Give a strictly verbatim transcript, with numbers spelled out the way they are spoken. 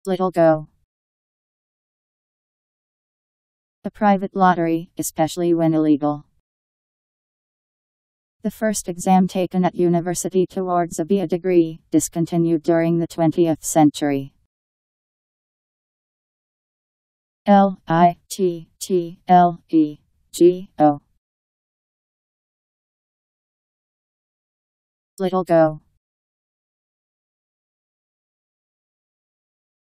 Little go. A private lottery, especially when illegal. The first exam taken at university towards a B A degree, discontinued during the twentieth century. L I T T L E G O. Little go.